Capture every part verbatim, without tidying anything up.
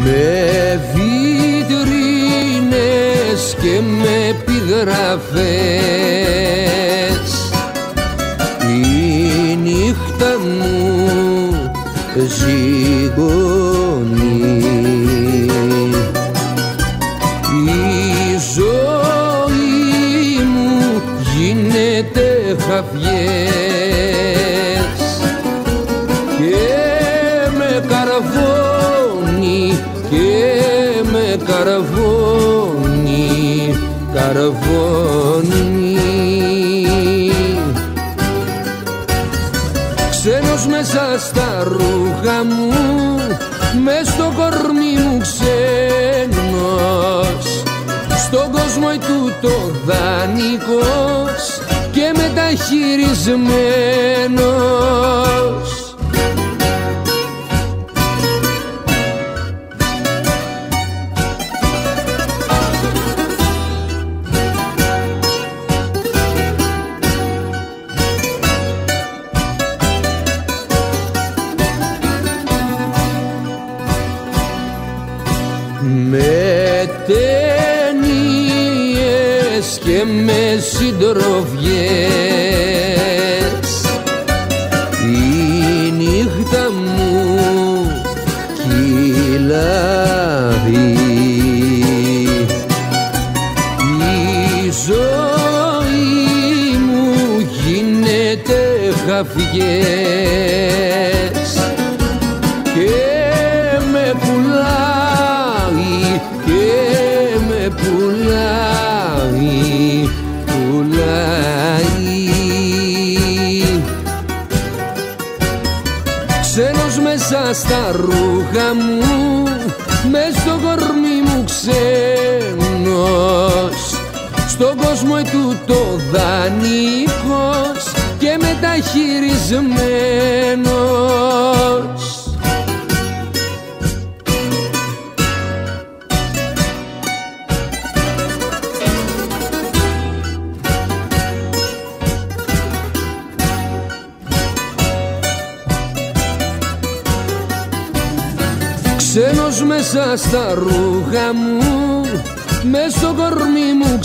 με βιτρίνες και με επιγραφές. Η νύχτα μου ζυγώνει, η ζωή μου γίνεται χαβιές και με καρβώνει και με καρβώνει, καρβώνει. Ξένος μέσα στα ρούχα μου, μες στο κορμί μου ξένος, στον κόσμο τούτο δανεικός και μεταχειρισμένος. Με ταινίες και με συντροφιές η νύχτα μου κυλάει, η ζωή μου γίνεται χαφιές και με πουλάει και με πουλάει, πουλάει. Ξένος μέσα στα ρούχα μου, μες στο κορμί μου ξένος, στον κόσμο ετούτο δανεικός και μεταχειρισμένος. Ξένος μέσα στα ρούχα μου, μες στο κορμί μου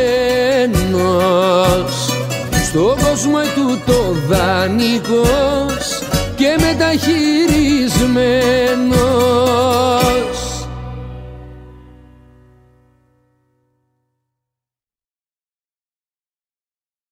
ξένος, στον κόσμο ετούτο δανεικός και μεταχειρισμένος.